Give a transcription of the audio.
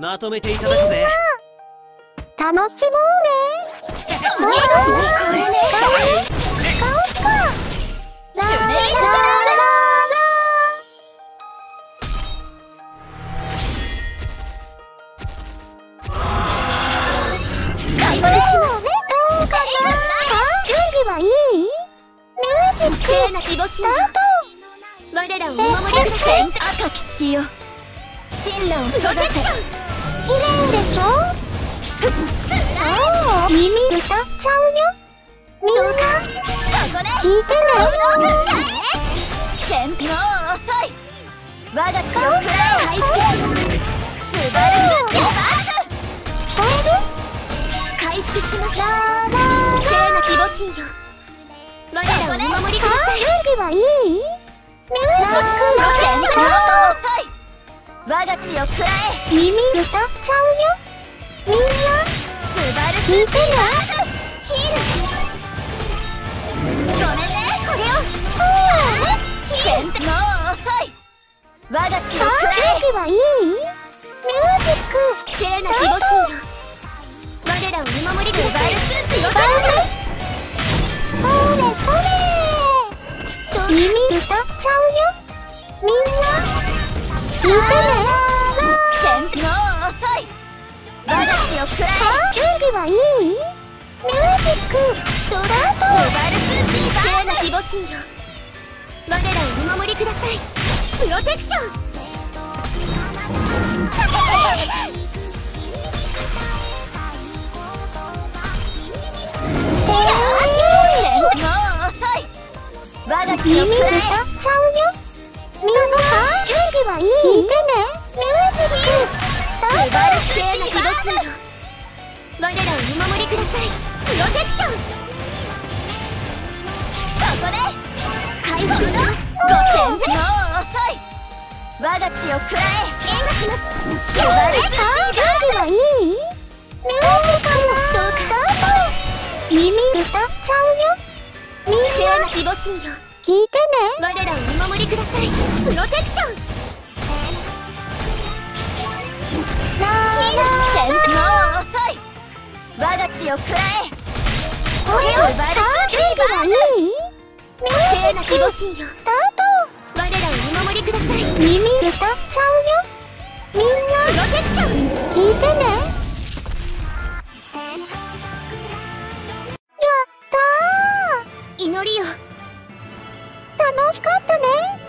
まとめていただくぜ。 楽しもうね。これね。使おうか。ラーラーどうかな。準備はいい？ミュージックスタート。我らをお守りください。赤き血よ、神羅をプロテクション。綺麗でしょ。耳歌っちゃうよ。みんな聞いてね。戦闘遅い。我が血を食らえ。回復します。スバルクヤバーグ。聞こえる？回復します。聖なき母神よ、我らをお守りください。準備はいい？ミュージック戦闘遅い。我が血を食らえ。耳歌っちゃうよ。みんなスバル聞いてね。ヒール。ごめんね、これを。戦闘遅い。我が血を食らえ。準備はいい？ミュージック聖なき母神よ、我らをお守りください。それそれ。耳歌っちゃうよ。みんな聞いてね。戦闘遅い。我が血を食らえ。準備はいい？ミュージックスタート。聖なき母神よ、我らをお守りください。プロテクション。我が血を食らえ。耳歌っちゃうよ。みんな準備はいい？聞いてね。ミュージックスタート。聖なき母神よ、我らをお守りください。プロテクション。ここで回復します。戦闘遅い。我が血を食らえ。援護します。準備はいい？ミュージックスタート。耳歌っちゃうよ。みんな聖なき母神よ、聞いてね。我らをお守りください。プロテクション。戦闘遅い。我が血を食らえ。これを準備はいい？ミュージックスタート。我らをお守りください。耳歌っちゃうよ。みんなプロテクション。聞いてね。やったー。祈りよ、楽しかったね。